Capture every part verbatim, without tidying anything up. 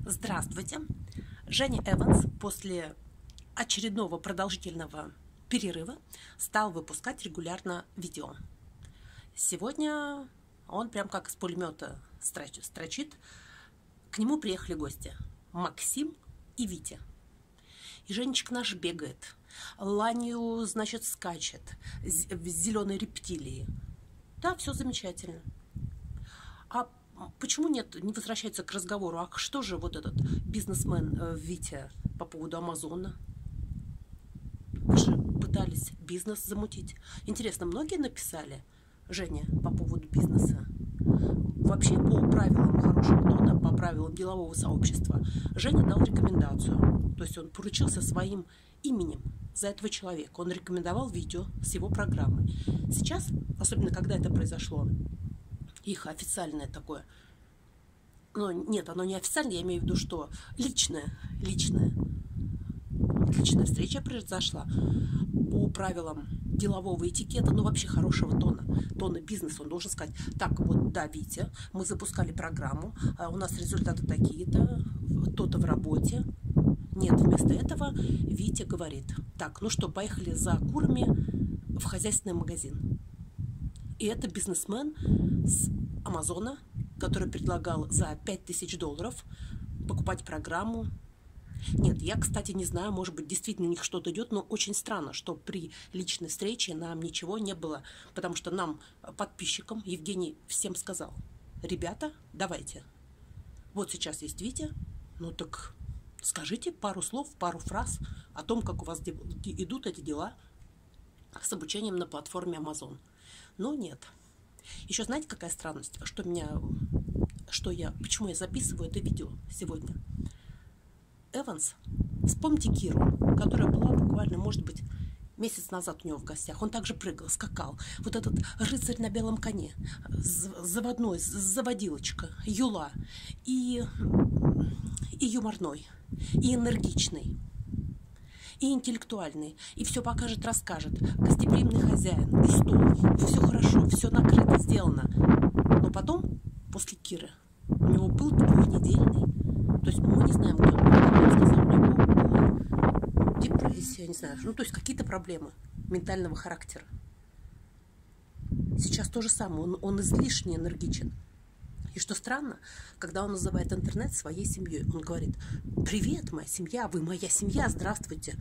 Здравствуйте! Женя Эванс после очередного продолжительного перерыва стал выпускать регулярно видео. Сегодня он прям как из пулемета строчит. К нему приехали гости Максим и Витя. И Женечка наш бегает, ланью, значит, скачет, в зеленой рептилии. Да, все замечательно. А почему нет, не возвращается к разговору, а что же вот этот бизнесмен э, Витя по поводу Амазона? Вы же пытались бизнес замутить. Интересно, многие написали, Женя, по поводу бизнеса? Вообще, по правилам хорошего тона, по правилам делового сообщества, Женя дал рекомендацию. То есть он поручился своим именем за этого человека. Он рекомендовал видео с его программы. Сейчас, особенно когда это произошло, их официальное такое, ну, нет, оно не официальное, я имею в виду, что личное, личное, личная встреча произошла по правилам делового этикета, ну, вообще хорошего тона, тона бизнеса. Он должен сказать: так, вот, да, Витя, мы запускали программу, а у нас результаты такие-то, то-то в работе. Нет, вместо этого Витя говорит: так, ну что, поехали за курами в хозяйственный магазин. И это бизнесмен с Амазона, который предлагал за пять тысяч долларов покупать программу. Нет, я, кстати, не знаю, может быть, действительно у них что-то идет, но очень странно, что при личной встрече нам ничего не было, потому что нам, подписчикам, Евгений всем сказал: ребята, давайте, вот сейчас есть Витя, ну так скажите пару слов, пару фраз о том, как у вас идут эти дела с обучением на платформе Amazon. Но нет. Еще знаете, какая странность? Что меня, что я, почему я записываю это видео сегодня? Эванс, вспомните Киру, которая была буквально, может быть, месяц назад у него в гостях. Он также прыгал, скакал. Вот этот рыцарь на белом коне, заводной, заводилочка, юла, и, и юморной, и энергичный, и интеллектуальный, и все покажет, расскажет. Гостеприимный хозяин, и стол, все хорошо, все накрыто, сделано. Но потом, после Киры, у него был двухнедельный, то есть мы не знаем, кто он сказал, у него была депрессия, я не знаю, ну то есть какие-то проблемы ментального характера. Сейчас то же самое, он, он излишне энергичен. И что странно, когда он называет интернет своей семьей, он говорит: привет, моя семья, вы моя семья, здравствуйте.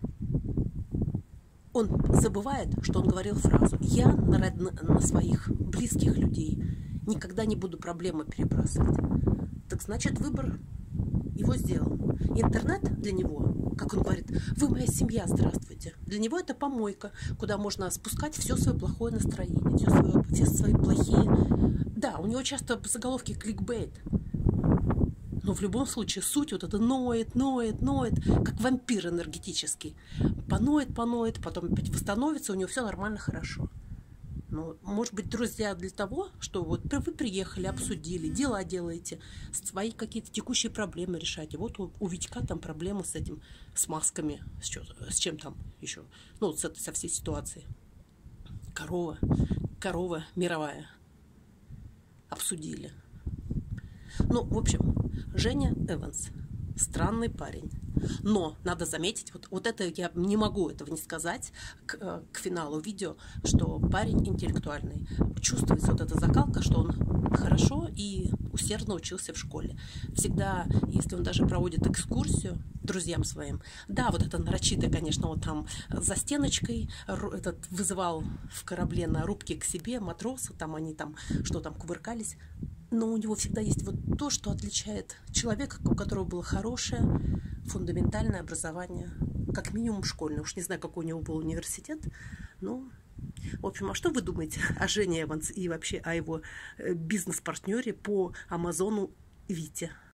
Он забывает, что он говорил фразу: я на, на, на своих близких людей никогда не буду проблемы перебрасывать. Так значит, выбор его сделал. Интернет для него, как он говорит: вы моя семья, здравствуйте. Для него это помойка, куда можно спускать все свое плохое настроение, все, свое, все свои плохие... Да, у него часто по заголовке кликбейт. Но в любом случае суть вот это ноет, ноет, ноет, как вампир энергетический. Поноет, поноет, потом опять восстановится, у него все нормально, хорошо. Ну, может быть, друзья, для того, что вот вы приехали, обсудили, дела делаете, свои какие-то текущие проблемы решаете. Вот у, у Витька там проблемы с этим, с масками, с, чем, с чем там еще, ну, с этой, со всей ситуацией. Корова, корова мировая. Обсудили. Ну, в общем, Женя Эванс странный парень. Но надо заметить, вот, вот это я не могу этого не сказать к, к финалу видео, что парень интеллектуальный. Чувствуется вот эта закалка, что он хорошо и усердно учился в школе. Всегда, если он даже проводит экскурсию друзьям своим, да, вот это нарочито, конечно, вот там за стеночкой этот вызывал в корабле на рубке к себе матроса, там они там, что там, кувыркались. Но у него всегда есть вот то, что отличает человека, у которого было хорошее фундаментальное образование, как минимум школьное. Уж не знаю, какой у него был университет. Ну, в общем, а что вы думаете о Жене Эванс и вообще о его бизнес-партнере по Амазону Вите?